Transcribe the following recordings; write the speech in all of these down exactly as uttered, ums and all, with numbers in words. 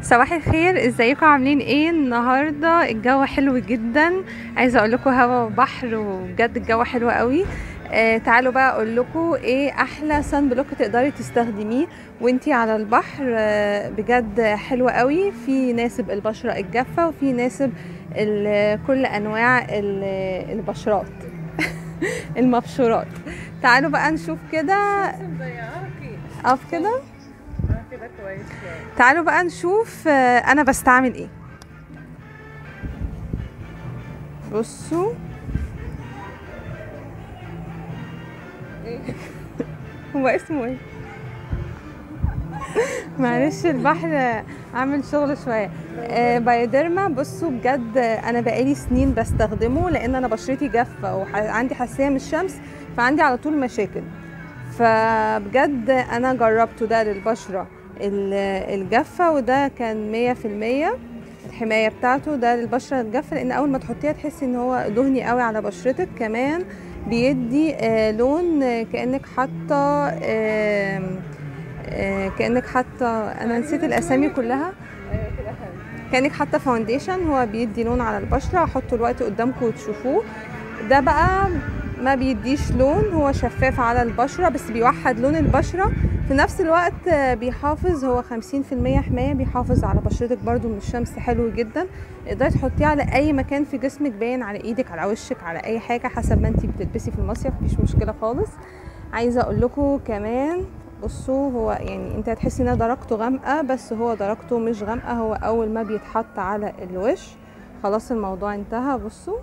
صباح الخير، ازيكم؟ عاملين ايه النهارده؟ الجو حلو جدا. عايزه اقول لكم هوا وبحر، وبجد الجو حلو قوي. آه تعالوا بقى اقول لكم ايه احلى سان بلوك تقدري تستخدميه وانتي على البحر. آه بجد حلو قوي، في يناسب البشره الجافه وفي يناسب كل انواع ال- البشرات المبشورات. تعالوا بقى نشوف كده. اقف كده. كده كويس. تعالوا بقى نشوف آه، انا بستعمل ايه. بصوا ايه هو اسمه ايه؟ معلش البحر عامل شغل شويه. آه بايوديرما. بصوا بجد انا بقالي سنين بستخدمه لان انا بشرتي جافه وعندي حساسيه من الشمس، فعندي على طول مشاكل. فبجد انا جربته ده للبشره الجافه، وده كان مية في المية الحمايه بتاعته. ده للبشره الجافه لان اول ما تحطيها تحسي ان هو دهني قوي على بشرتك. كمان بيدي آه لون آه كانك حاطه آه آه كانك حاطه انا نسيت الاسامي كلها. ايوه كده حلو. كانك حاطه فاونديشن، هو بيدي لون على البشره. هحطه دلوقتي قدامكم وتشوفوه. ده بقى ما بيديش لون، هو شفاف على البشره بس بيوحد لون البشره في نفس الوقت. بيحافظ، هو خمسين في المية حمايه، بيحافظ على بشرتك برضو من الشمس. حلو جدا. تقدري تحطيه على اي مكان في جسمك، باين على ايدك، على وشك، على اي حاجه حسب ما انتي بتلبسي في المصيف، مفيش مشكله خالص. عايزه اقول لكم كمان، بصوا هو يعني انت هتحسي ان درجته غامقه بس هو درجته مش غامقه. هو اول ما بيتحط على الوش خلاص الموضوع انتهى. بصوا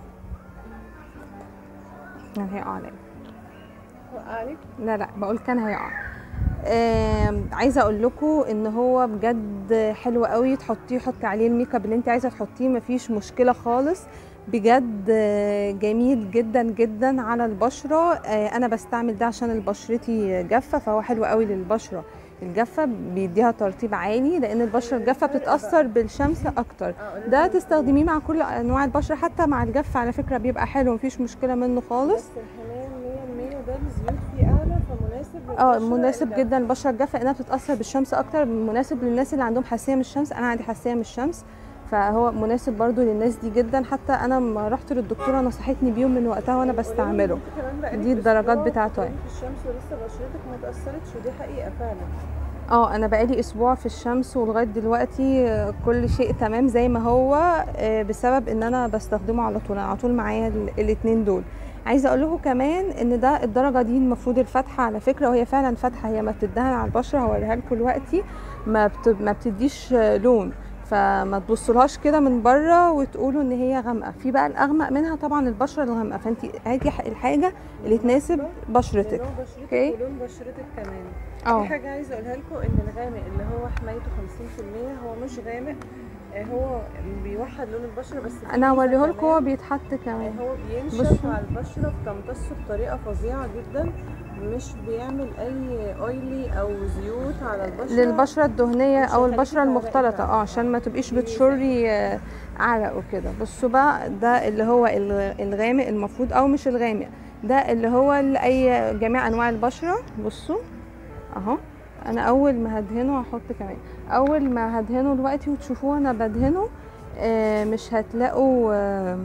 كان هيقع عليا. وقع عليك؟ لا لا بقول كان هيقع. آه عايزه اقول لكم ان هو بجد حلو قوي. تحطيه، حطي عليه الميك اب اللي انت عايزه تحطيه، مفيش مشكله خالص. بجد جميل جدا جدا على البشره. آه انا بستعمل ده عشان بشرتي جافه، فهو حلو قوي للبشره الجافه. بيديها ترطيب عالي لان البشره الجافه بتتاثر بالشمس اكتر. ده تستخدميه مع كل انواع البشره، حتى مع الجافه على فكره بيبقى حلو، مفيش مشكله منه خالص. بس الحمايه مية بالمية وده الزيوت فيه اعلى، فمناسب اه للبشرة مناسب الجافة. جدا للبشره الجافه لانها بتتاثر بالشمس اكتر. مناسب للناس اللي عندهم حساسيه من الشمس، انا عندي حساسيه من الشمس، فهو مناسب برضو للناس دي جدا. حتى انا لما رحت للدكتوره نصحتني بيهم من وقتها وانا بستعمله. دي الدرجات بتاعته يعني في الشمس ولسه بشرتك ما تاثرتش، ودي حقيقه فعلا. اه انا بقالي اسبوع في الشمس ولغايه دلوقتي كل شيء تمام زي ما هو، بسبب ان انا بستخدمه على طول. على طول معايا الاتنين دول. عايزه اقول لكم كمان ان ده الدرجه دي المفروض الفاتحه على فكره، وهي فعلا فاتحه. هي ما بتدهن على البشره، هوريها لكم دلوقتي. ما بت... ما بتديش لون، فما تبصلهاش كده من بره وتقولوا ان هي غامقه. في بقى الاغمق منها طبعا البشره الغامقه، فانت هاتي الحاجه اللي تناسب بشرتك. لون بشرتك اوكي، ولون بشرتك كمان. اه في حاجه عايزه اقولها لكم، ان الغامق اللي هو حمايته خمسين في المية هو مش غامق، هو بيوحد لون البشره بس. انا هوريه لكم هو بيتحط كمان. هو بينشف بصوا. على البشره، بتمتصه بطريقه فظيعه جدا، مش بيعمل اي اويلي او زيوت على البشره. للبشره الدهنيه او مش البشره هيخليكي المختلطه، تعرقي اه عشان ما تبقيش بتشري آه، عرق وكده. بصوا بقى، ده اللي هو الغ- الغامق المفروض، او مش الغامق، ده اللي هو لاي جميع انواع البشره. بصوا اهو. انا اول ما هدهنه هحط كمان. اول ما هدهنه دلوقتي وتشوفوه انا بدهنه، آه، مش هتلاقوا آه،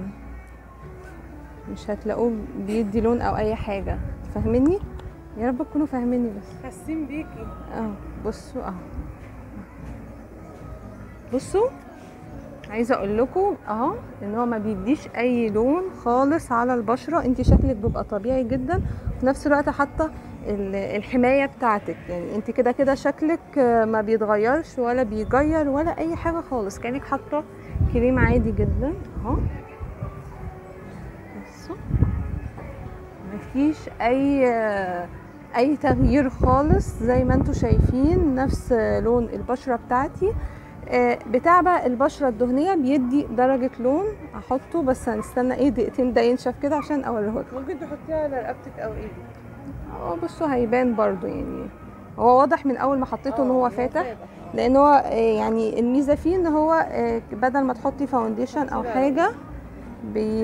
مش هتلاقوه بيدي لون او اي حاجه. فاهميني؟ يا رب تكونوا فاهميني. بس حاسين بيكي اهو بصوا اهو. بصوا عايزه اقول لكم اهو ان هو ما بيديش اي لون خالص على البشره. انت شكلك بيبقى طبيعي جدا، وفي نفس الوقت حاطه الحمايه بتاعتك. يعني انت كده كده شكلك ما بيتغيرش ولا بيغير ولا اي حاجه خالص، كانك حاطه كريم عادي جدا اهو. بصوا مفيش اي اي تغيير خالص، زي ما انتم شايفين نفس لون البشره بتاعتي. بتاع بقى البشره الدهنيه بيدي درجه لون. احطه بس هنستنى ايه دقيقتين ده ينشف كده عشان اوريهولكم. ممكن تحطيها على رقبتك او ايدك. اه بصوا هيبان برضو، يعني هو واضح من اول ما حطيته ان هو فاتح. فاتح. لان هو يعني الميزه فيه ان هو بدل ما تحطي فاونديشن او حاجه بي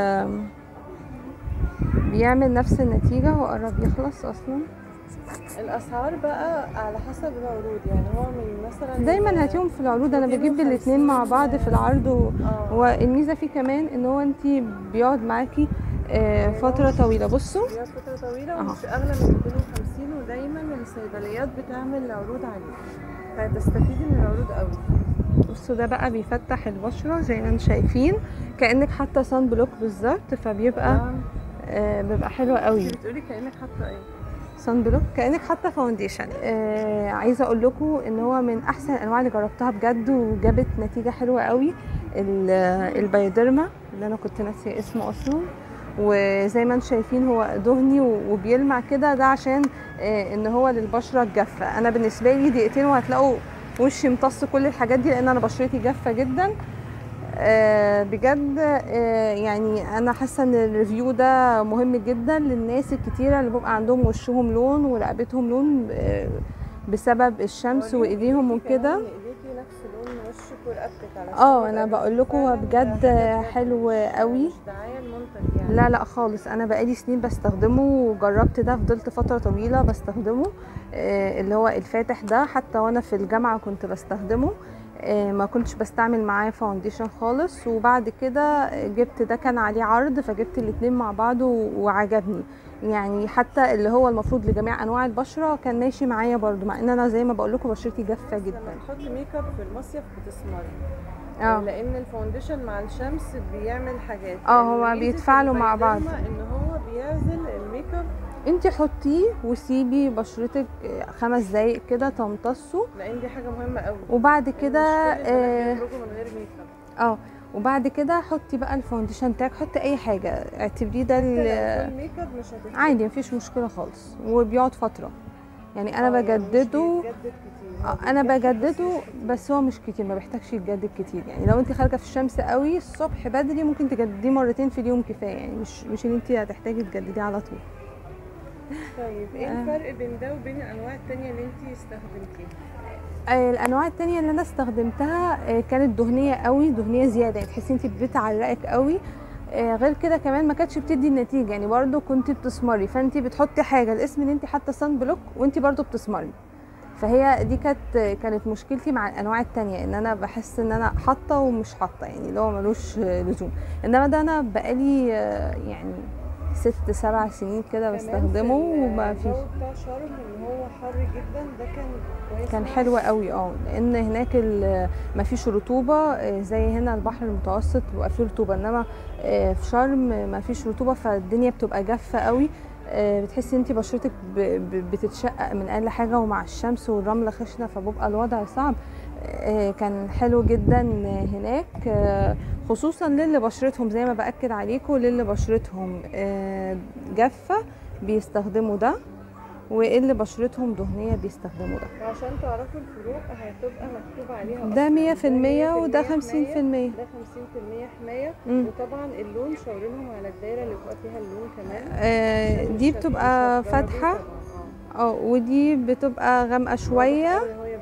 بيعمل نفس النتيجه. هو قرب يخلص اصلا. الاسعار بقى على حسب العروض، يعني هو من مثلا مثلا دايما هاتيهم في العروض، انا بجيب الاثنين مع بعض في العرض و... اه والميزه فيه كمان ان هو انت بيقعد معاكي آه، فتره طويله. بصوا بيقعد فتره طويله اهو، ومش اغلى من مئتين وخمسين، ودايما الصيدليات بتعمل عروض عليه فهتستفيدي من العروض قوي. بصوا ده بقى بيفتح البشره زي ما انتم شايفين، كانك حاطه صن بلوك بالظبط، فبيبقى نعم. آه، بيبقى حلو قوي. انت بتقولي كانك حاطه ايه؟ صن بلوك كانك حاطه فاونديشن. آه عايزه اقول لكم ان هو من احسن الانواع اللي جربتها بجد وجابت نتيجه حلوه قوي. ال- البايوديرما اللي انا كنت ناسيه اسمه اصلا، وزي ما انتم شايفين هو دهني وبيلمع كده، ده عشان آه ان هو للبشره الجافه. انا بالنسبه لي دقيقتين وهتلاقوا وشي امتص كل الحاجات دي، لان انا بشرتي جافه جدا. آه بجد آه يعني انا حاسه ان الريفيو ده مهم جدا للناس الكتيره اللي بيبقى عندهم وشهم لون ورقبتهم لون آه بسبب الشمس وايديهم وكده. ايديكي نفس لون وشك ورقبتك، علشان اه انا بقول لكم هو بجد حلو قوي. مش دعايه المنتج يعني. لا لا خالص، انا بقالي سنين بستخدمه وجربت ده، فضلت فتره طويله بستخدمه آه اللي هو الفاتح ده، حتى وانا في الجامعه كنت بستخدمه. ما كنتش بستعمل معاه فاونديشن خالص، وبعد كده جبت ده كان عليه عرض فجبت الاتنين مع بعض وعجبني. يعني حتى اللي هو المفروض لجميع انواع البشره كان ماشي معايا برضو، مع ان انا زي ما بقول لكم بشرتي جافه جدا. لما تحطي ميك اب في المصيف بتسمري اه لان الفاونديشن مع الشمس بيعمل حاجات. اه هو بيتفاعلوا مع بعض، ان هو بيعزل الميك اب. انتي حطيه وسيبي بشرتك خمس دقايق كده تمتصه، لان دي حاجه مهمه قوي. وبعد كده اه من غير ميك اب. اه وبعد كده حطي بقى الفاونديشن بتاعك، حطي اي حاجه اعتبريه ده الميك اب مش هتحتاج عادي مفيش مشكله خالص، وبيقعد فتره. يعني انا بجدده يعني انا بجدده بس هو مش كتير، ما بيحتاجش يتجدد كتير. يعني لو انت خارجه في الشمس قوي الصبح بدري ممكن تجدديه مرتين في اليوم كفايه، يعني مش مش ان انت هتحتاجي تجدديه على طول. طيب ايه آه. الفرق بين ده وبين الانواع التانية اللي انت استخدمتيها؟ آه الانواع التانية اللي انا استخدمتها آه كانت دهنيه قوي، دهنيه زياده، يعني تحسي انت بتعرقك قوي. آه غير كده كمان ما كانتش بتدي النتيجه، يعني برده كنت بتسمري، فانت بتحطي حاجه الاسم ان انت حاطه صن بلوك وانت برده بتسمري. فهي دي كانت كانت مشكلتي مع الانواع التانية، ان انا بحس ان انا حاطه ومش حاطه، يعني اللي هو ملوش لزوم. انما ده انا بقالي يعني ست سبع سنين كده بستخدمه وما فيش. الجو بتاع شرم اللي هو حر جدا ده كان كويس، كان حلو قوي. اه لان هناك ما فيش رطوبه زي هنا البحر المتوسط بيبقى فيه رطوبه، انما في شرم ما فيش رطوبه، فالدنيا بتبقى جافه قوي. بتحسي انت بشرتك بتتشقق من اقل حاجه، ومع الشمس والرمله خشنه فبيبقى الوضع صعب. كان حلو جدا هناك، خصوصا للي بشرتهم زي ما باكد عليكم، للي بشرتهم جافه بيستخدموا ده، واللي بشرتهم دهنيه بيستخدموا ده. وعشان تعرفوا الفروق هتبقى مكتوب عليها ده مية في المية وده خمسين في المية. ده خمسين في المية حمايه. وطبعا اللون شاورينهم على الدايره اللي بيبقى فيها اللون كمان. آه دي بتبقى فاتحه اه ودي بتبقى غامقه شويه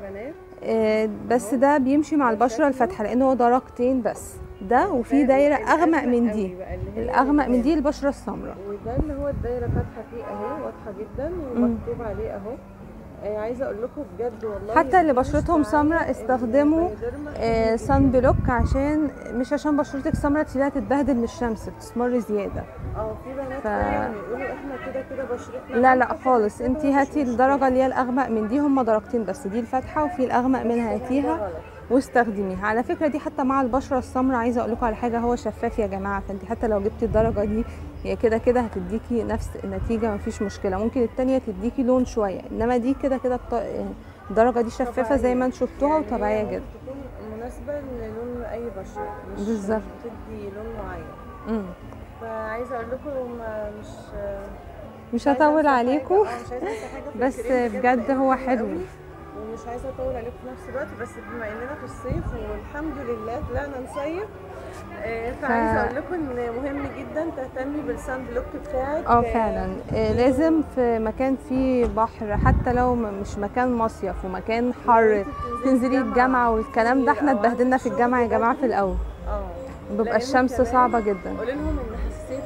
آه بس ده بيمشي مع البشره الفاتحه لان هو درجتين بس، ده وفي دايره اغمق من دي، الاغمق من دي البشره السمراء، وده اللي هو الدايره فاتحه فيه اهي واضحه جدا ومكتوب عليه اهو. آه عايزه اقول لكم بجد والله حتى اللي بشرتهم سمراء استخدموا آه صن بلوك، عشان مش عشان بشرتك سمراء تلاقيها تتبهدل من الشمس بتسمر زياده. اه في بنات ف... يقولوا احنا كده كده بشرتنا لا لا خالص، انت هاتي الدرجه اللي هي الاغمق من دي، هم درجتين بس، دي الفاتحه وفي الاغمق منها هاتيها واستخدميها. على فكره دي حتى مع البشره السمراء عايزه اقول لكم على حاجه، هو شفاف يا جماعه، فانت حتى لو جبتي الدرجه دي هي كده كده هتديكي نفس النتيجه مفيش مشكله. ممكن الثانيه تديكي لون شويه، انما دي كده كده الدرجه دي شفافه زي ما انتم شفتوها يعني وطبيعيه جدا، تكون مناسبه للون اي بشره، مش بالظبط بتدي لون معين. امم فعايزه اقول لكم مش مش هطول عليكم بس بجد هو حلو ومش عايزه اطول عليكم في نفس الوقت، بس بما اننا في الصيف والحمد لله طلعنا نصيف، فعايزه اقول لكم ان مهم جدا تهتمي بالسان بلوك بتاعك. اه فعلا لازم في مكان فيه بحر، حتى لو مش مكان مصيف ومكان حر تنزلي الجامعه والكلام ده، احنا اتبهدلنا في الجامعه يا جماعه في الاول، اه بيبقى الشمس صعبه جدا. قولي لهم ان حساسيه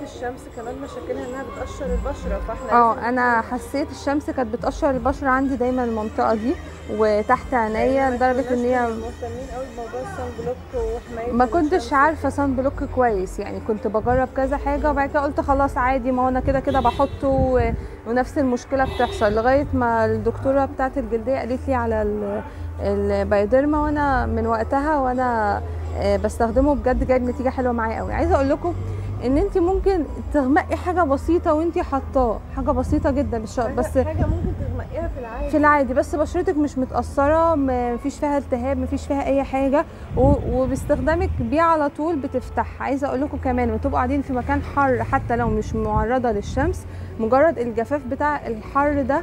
الشمس كمان مشاكلها انها بتقشر البشره، فاحنا اه لازم انا حسيت الشمس كانت بتقشر البشره عندي دايما المنطقه دي وتحت عينيا لدرجه ان هي مهتمين قوي بموضوع الصن بلوك وحمايه ما من كنتش الشمس. عارفه صن بلوك كويس، يعني كنت بجرب كذا حاجه وبعد كده قلت خلاص عادي، ما هو انا كده كده بحطه و... ونفس المشكله بتحصل، لغايه ما الدكتوره بتاعه الجلديه قالت لي على ال... البايوديرما، وانا من وقتها وانا آه، بستخدمه بجد، جايب نتيجه حلوه معايا قوي. عايزه اقول لكم ان انت ممكن تغمقي حاجه بسيطه وانت حاطاه، حاجه بسيطه جدا مش حاجة بس حاجه ممكن تغمقيها في العادي في العادي، بس بشرتك مش متأثرة، مفيش فيها التهاب، مفيش فيها أي حاجة، و- وباستخدامك بيه على طول بتفتح. عايزة أقول لكم كمان لما تبقوا قاعدين في مكان حر حتى لو مش معرضة للشمس، مجرد الجفاف بتاع الحر ده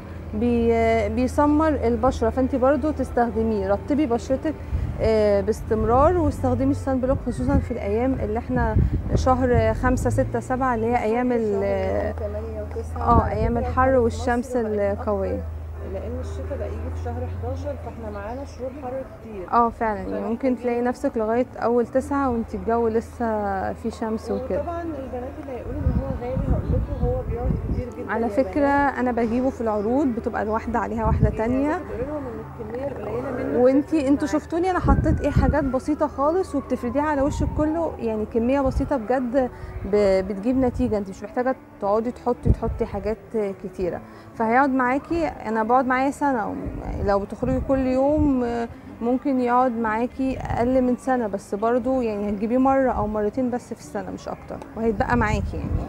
بي بيسمر البشرة، فانت برضو تستخدميه، رطبي بشرتك آه، باستمرار، واستخدمي السان بلوك خصوصا في الأيام اللي احنا شهر خمسة ستة سبعة اللي هي أيام ال ثمانية وتسعة اه على أيام فكرة الحر حر في والشمس مصر بقت أكتر، القوية. لان الشتاء بقى يجي في شهر حداشر، فاحنا معانا شهور حر كتير. اه فعلا، يعني ممكن فمحتاجين- تلاقي نفسك لغاية أول تسعة وانت الجو لسه في شمس وكده. وطبعا البنات اللي هيقولوا ان هو غالي، هقول لكم هو بيقعد كتير جدا على يا فكرة بنات. أنا بجيبه في العروض، بتبقى الواحدة عليها واحدة تانية، بتقول لهم ان الكميه القليله منه وانتي بتفرق انتوا معاكي. شفتوني انا حطيت ايه، حاجات بسيطة خالص وبتفرديها على وشك كله، يعني كمية بسيطة بجد ب- بتجيب نتيجة، انت مش محتاجة تقعدي تحطي تحطي حاجات كتيرة، فهيقعد معاكي. انا بقعد معايا سنة، لو بتخرجي كل يوم ممكن يقعد معاكي اقل من سنة، بس برضو يعني هتجيبيه مرة او مرتين بس في السنة مش اكتر، وهيتبقى معاكي يعني.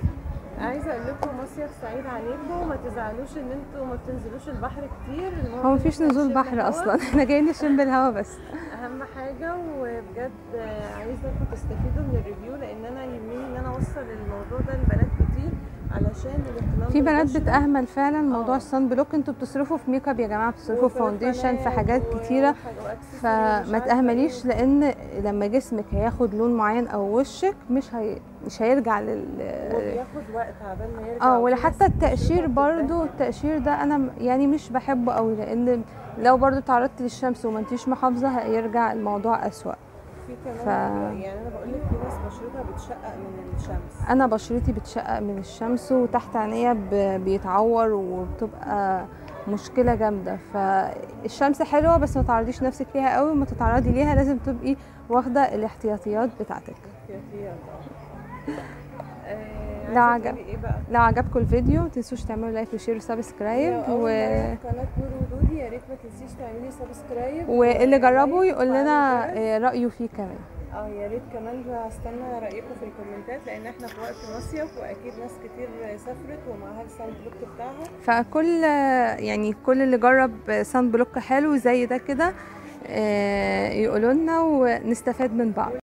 عايزه اقول لكم مصيف سعيد عليكم، ما تزعلوش ان انتوا ما بتنزلوش البحر كتير، المهم هو إن مفيش إحنا نزول نشم بحر هوا. اصلا احنا جايين نشم الهوا بس. اهم حاجه، وبجد عايزاكم تستفيدوا من الريفيو، لان انا يهمني ان انا اوصل الموضوع ده لبنات كتير علشان الاهتمام في بنات بالبشرة. بتأهمل فعلا موضوع آه. الصن بلوك، انتوا بتصرفوا في ميك اب يا جماعه، بتصرفوا في فاونديشن، في وبرفانات حاجات و- كتيره، وحاجة- وأكسسوارز فما ومش عارفة تأهمليش، إيه. لان لما جسمك هياخد لون معين او وشك مش هي... مش هيرجع لل وبياخد وقت عبال ما يرجع. اه، وفي ولا ناس حتى التقشير بشرتها برضو، بتتبهدل. التقشير ده انا م- يعني مش بحبه قوي، لان لو برضو تعرضت للشمس وما انتيش محافظه هيرجع الموضوع اسوأ. في كمان ف... يعني انا بقول لك في ناس بشرتها بتشقق من الشمس. انا بشرتي بتشقق من الشمس وتحت عينيا ب- بيتعور وبتبقى مشكله جامده، فالشمس حلوه بس ما تعرضيش نفسك ليها قوي، وما تتعرضي ليها لازم تبقي واخده الاحتياطيات بتاعتك. احتياطيات لو اه. عجب ايه بقى؟ لو عجبكم الفيديو ما تنسوش تعملوا لايك وشير وسبسكرايب، لو و... اول مرة في قناه نور ودودي يا ريت ما تنسيش تعملي سبسكرايب، واللي جربوا ولايك يقول لنا وفعلي الجرس. آه، رايه فيه كمان. اه يا ريت كمان هستنى رايكم في الكومنتات، لان احنا في وقت مصيف واكيد ناس كتير سافرت ومعاها الساوند بلوك بتاعها. فكل يعني كل اللي جرب سان بلوك حلو زي ده كده آه، يقولوا لنا ونستفاد من بعض.